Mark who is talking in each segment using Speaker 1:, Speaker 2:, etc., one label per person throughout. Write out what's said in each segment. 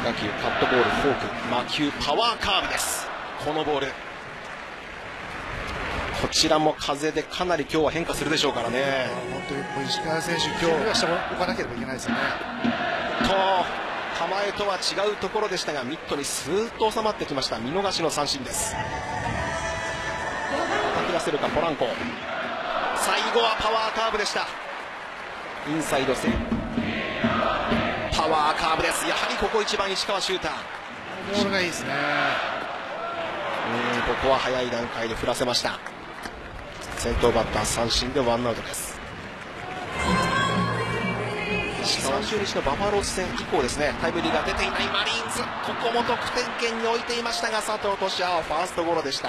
Speaker 1: 化球、カットボール、フォーク、魔球、パワーカーブです。このボール、こちらも風でかなり今日は変化するでしょうからね。
Speaker 2: 本当に石川選手、今日はしておかなければいけないですよね。
Speaker 1: 構えとは違うところでしたが、ミットにスーッと収まってきました。見逃しの三振です。叩き出せるかポランコ。最後はパワーカーブでした。インサイド線、パワーカーブです。やはりここ一番石川柊太、
Speaker 2: ボールがいいですね。
Speaker 1: ここは早い段階で振らせました。先頭バッター三振でワンアウトです。石川中日のバファローズ戦以降ですね、タイムリーが出ていないマリーンズ、ここも得点圏に置いていましたが、佐藤俊哉はファーストゴロでした。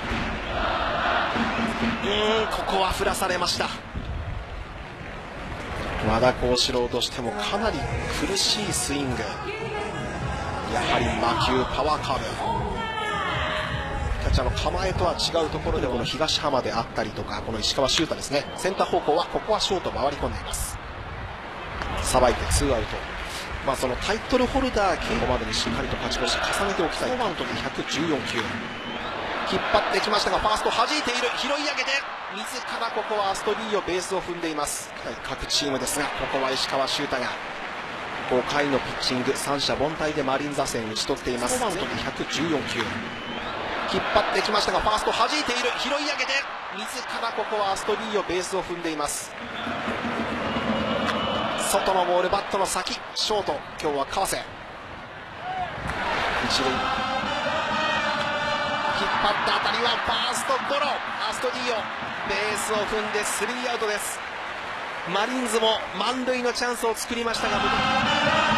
Speaker 1: ここは振らされました。和田康士朗としてもかなり苦しいスイング、やはり魔球、パワーカーブ、キャッチャーの構えとは違うところでこの東浜であったりとか、この石川柊太ですね、センター方向はここはショート回り込んでいます。さばいてツーアウト。そのタイトルホルダーここまでにしっかりと勝ち星重ねておきたい。4バウンドで114球、引っ張ってきましたがファースト弾いている、拾い上げて自らここはアストリーをベースを踏んでいます。各チームですが、ここは石川柊太が5回のピッチング三者凡退でマリーンズ打線を打ち取っています。4バウンドで114球、引っ張ってきましたがファースト弾いている、拾い上げて自らここはアストリーをベースを踏んでいます。外のボール、バットの先、ショート、今日は川瀬、一塁、引っ張った当たりはファーストゴロ、アストリーをベースを踏んでスリーアウトです。マリーンズも満塁のチャンスを作りましたが